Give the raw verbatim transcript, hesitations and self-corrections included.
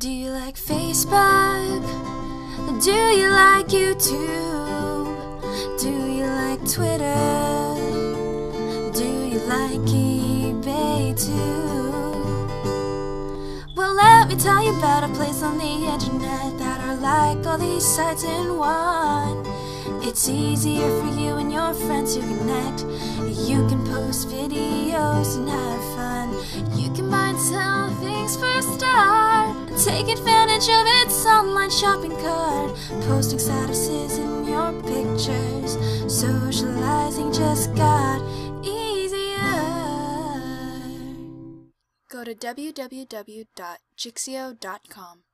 Do you like Facebook? Do you like YouTube? Do you like Twitter? Do you like eBay too? Well, let me tell you about a place on the internet that are like all these sites in one. It's easier for you and your friends to connect. You can post videos and have fun. You can buy and sell things for a start. Take advantage of its online shopping cart. Posting statuses in your pictures. Socializing just got easier. Go to w w w dot jixio dot com.